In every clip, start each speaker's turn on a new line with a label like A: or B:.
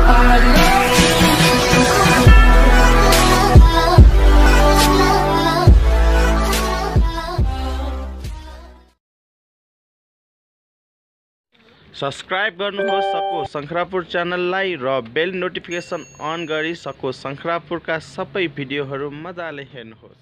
A: Subscribe गर्नुहोस् सको शंखरापुर च्यानललाई र बेल नोटिफिकेसन अन गरी सको शंखरापुरका सबै भिडियोहरू मजाले हेर्नुहोस्।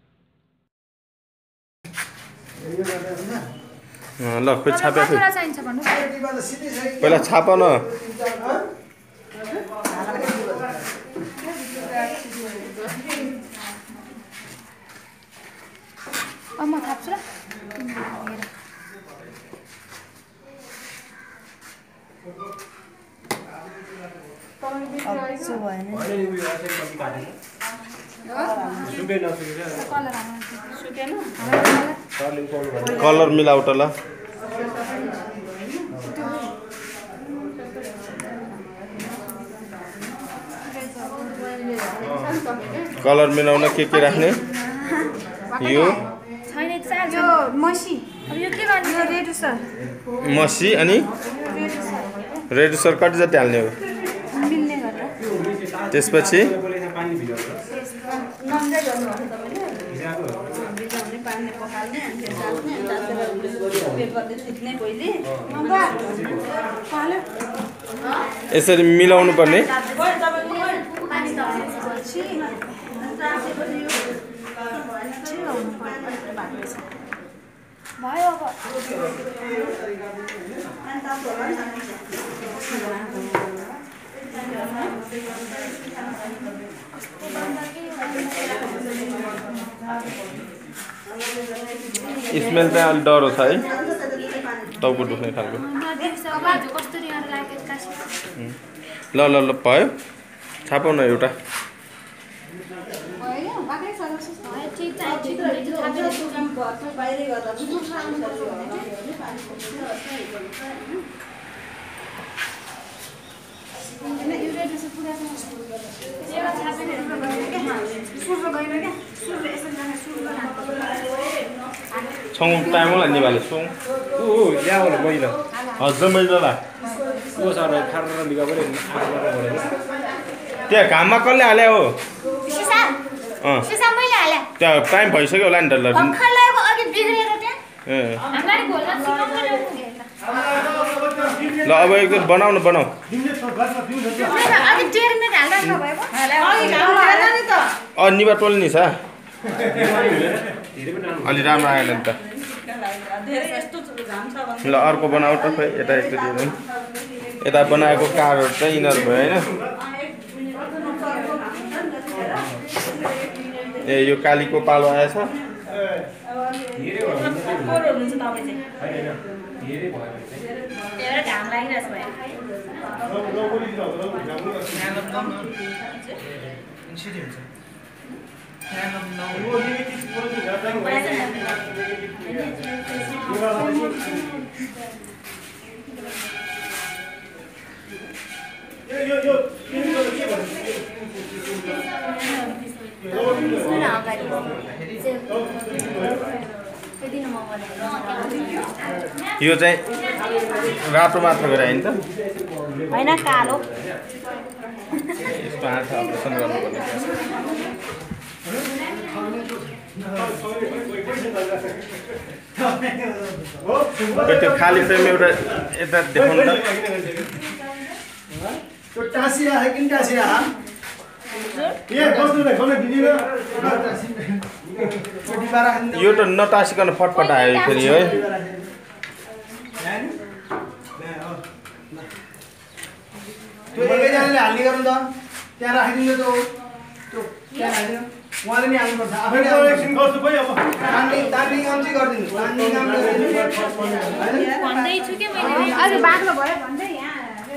A: ल खोइ छाप्या पहिला छाप न।
B: म थाप्छु ल।
A: कलर मिलाउट ल। कलर मिलाउन के राख्ने? यो
B: मसी
A: मसी अनि रेडुसर कति जति हाल्ने हो? त्यसपछि यसरी मिलाउनु पर्ने। स्मेल चाहिँ अलि डह्रो छ है, टाउको दुख्ने खालको। ल ल ल भयो, छापौ न एउटा। छौँ टाइम होला नि वाले छौँ
C: ओ ल्या होला मैला
A: हजुर मैले ला
C: ओ सर खाएर लिगा पनि
A: त्यहाँ घाममा कसले हाल्यो हो?
B: सिसा मैले हाले।
A: त्यहाँ टाइम भइसक्यो होला नि त। ल
B: खलाको अघि बिग्रेर त्यहाँ हाम्रो घोलमा सिकाउनु
A: ल अब एकदिन बनाऊ न, बनाऊ।
B: अघि 1.5 मिनेट हाल्दा नभएको
A: निबा टोल्ने नि छ अलि राम्रो आएन नि त। ल अर्को बनाऊ त। खोइ यता एकचोटि यता बनाएको कारहरू चाहिँ यिनीहरू भयो होइन। ए यो कालीको पालो आएछ। यो चाहिँ रातो मात्र गरे होइन त?
B: हैन कालो।
A: यस्तो आँखा अपरेसन गर्नुपर्ने। त्यो खाली फ्रेम एउटा यता देखाउनु त।
D: तो टासिया है किन टासिया हा ये बस्नु नै खोले दिदिन छोटी बारा
A: यो त नटासिकन फटफट आयो फेरि है।
D: त्यो एकैजनाले हाल्ने गर्नु त त्यहाँ राखिदिनु त त्यो त्यहाँ हाल्दिनु उहाँले नि हाल्नु पर्छ आफैले एकछिन गर्छु भाइ। अब तान्ने काम चाहिँ गर्दिनु तान्ने काम गर्दिनु
B: भन्दै छु के मैले अझै बाक्लो भयो भन्दै यहाँ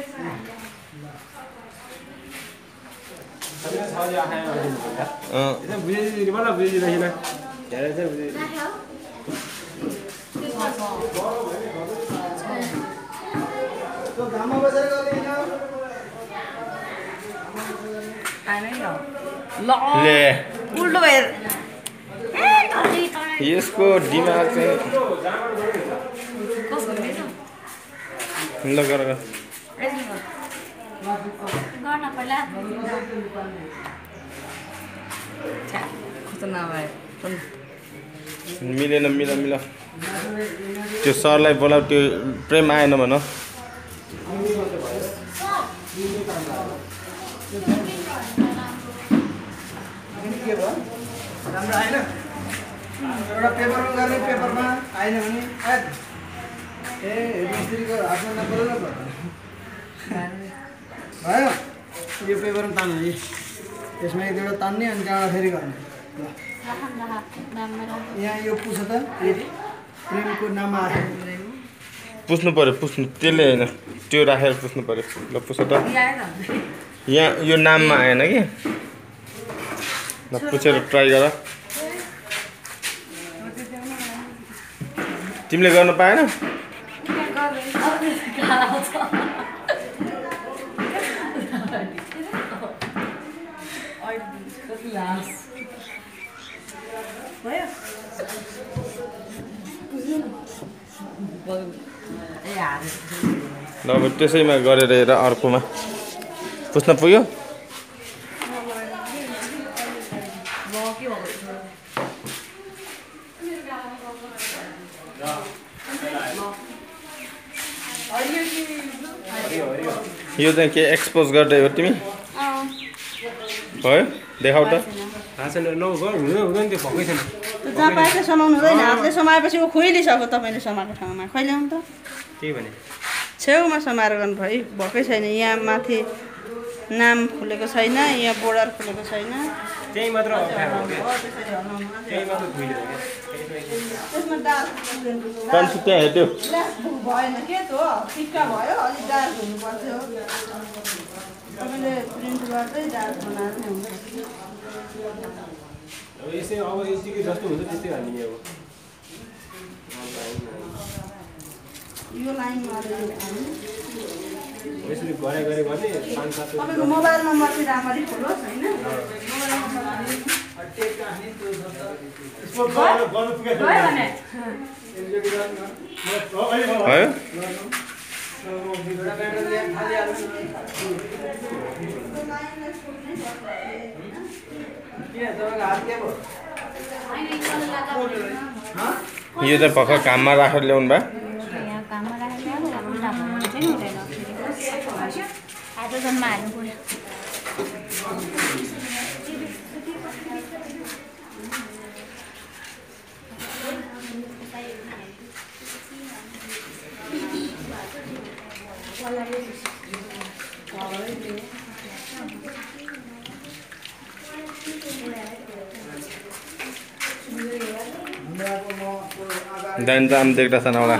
A: ले
B: उल्टो भयो।
A: यसको दिमाग चाहिँ ल गर
B: गर्न पर्ला
A: मिलेन मिल त्यो सरलाई बोलाऊ त्यो प्रेम आएन भन
D: के भयो राम्रो आएन एउटा पेपरमा गर्ने पेपरमा आएन भने ए मिस्त्रीको हातमा नपरेर भयो यो पेपरमा तान्नु यसमा एक दुईवटा तान्ने अनि त्यहाँबाट फेरि गर्ने यहाँ यो पुछ त प्रेमको नाम आयो
A: पुस्नु पर्यो पुस्नु त्यसले होइन त्यो राखेर पुस्नु पर्यो ल पुछ त यहाँ यो नाममा आएन कि ल पुछेर ट्राई गर तिमीले गर्न पाएन ल अब त्यसैमा गरेर हेर अर्कोमा पुस्न पुग्यो यो चाहिँ के एक्सपोज गर्दै हो तिमी भयो देखाउ त
C: थाहा छैन हुँदैन त्यो भएकै छैन
E: जहाँ पाए चाहिँ समाउनु हुँदैन हातले समाएपछि ऊ खोइलिसक्यो तपाईँले समाएको ठाउँमा खैले आउनु त
C: त्यही भने
E: छेउमा समाएर गर्नु भयो भएकै छैन यहाँ माथि नाम खुलेको छैन यहाँ बोर्डर खुलेको छैन
C: त्यही मात्र त्यही मात्र खुइल्यो
E: त्यसमा डार्क
A: कन्सु त्यहाँ हेऱ्यो
E: भएन के त हो टिक्का भयो अलिक डार्क हुनुपर्थ्यो तपाईँले प्रिन्ट गर्दै डार्क बनाएर नै हुन्छ
C: यसै अब यतिकै जस्तो हुन्छ त्यस्तै हाल्ने अब
E: यो लाइन मारेर
C: यसरी गरे गर्ने 5-7
E: तपाईँको मोबाइल नम्बर चाहिँ राम्ररी खोलोस् होइन
A: भयो यो चाहिँ भर्खर काममा राखेर ल्याउनु भयो
B: काममा राखेर उल्टा भयो चाहिँ हुँदैन आज जन्म हाल्नु पर्यो
A: दाइन त आम देख्दा छ नौला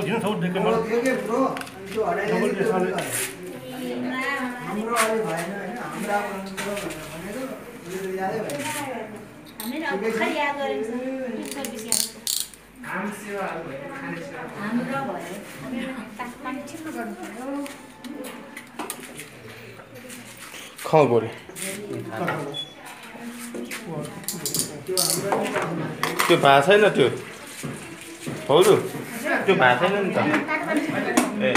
A: ख गोरे त्यो भएको छैन त्यो हौजु त्यो भएको छैन नि त ए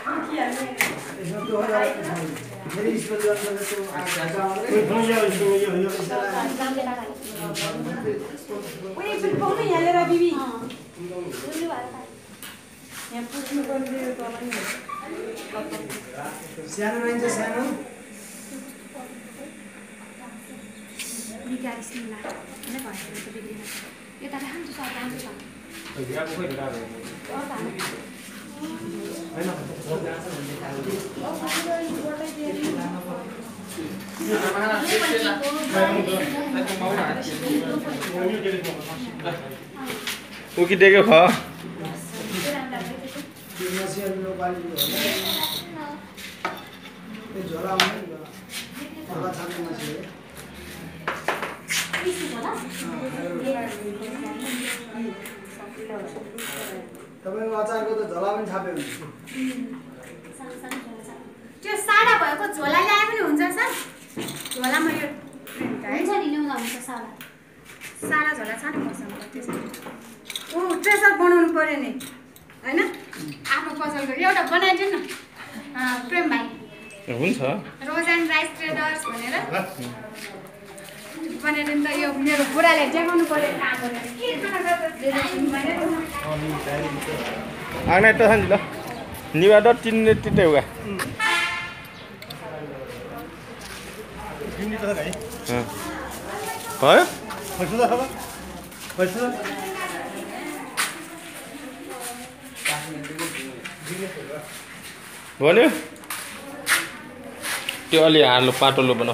D: सानो रहन्छ सानो
A: उकी देख्यो ख
D: तपाईँको अचारको त झोला पनि छाप्यो भने
B: त्यो सादा भएको झोला ल्याए पनि हुन्छ सर झोलामा यो प्रिन्ट है हुन्छ नि ल्याउँदा हुन्छ सादा सादा झोला छ नि मसँग त्यसमा ऊ ट्रेसर बनाउनु पर्यो नि हैन आफ्नो पसलको एउटा बनाइदिनु न प्रेम भाइ
A: हुन्छ
B: रोज एन्ड राइस ट्रेडर्स भनेर भनेर नि त यो मेरो बुढाले देखाउनु पर्यो काम गरेर
A: आग्नै त छ नि ल निवाद तिनले तितै हुगा भयो भन्यो त्यो अलि हालो पातलो बनाऊ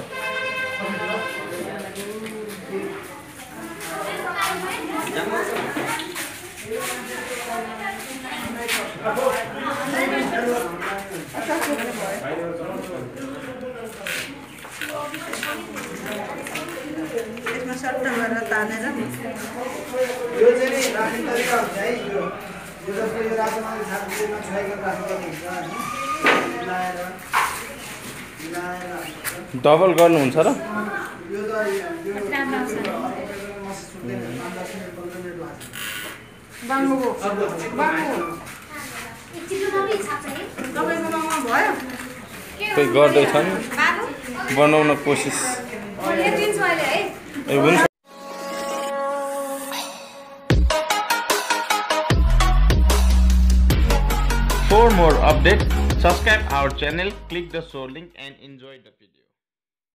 E: यसमा सट्टा गरेर तानेर
D: यो चाहिँ नि राख्ने तरिका हुन्छ है यो जस्तो यो रातोमा छातीमा छुवाइकन राख्नुपर्ने हुन्छ हैन मिलाएर
A: डबल गर्नुहुन्छ र
D: यो त यो मस सुत्दैन 5-10 मिनेट 15 मिनेट लाग्छ
E: बाङ्गोको बाङ्गो तपाईँकोमा भयो
A: कोही गर्दैछन् बनाउन कोसिस हुन्छ For more updates, subscribe our channel, click the show link and enjoy the video.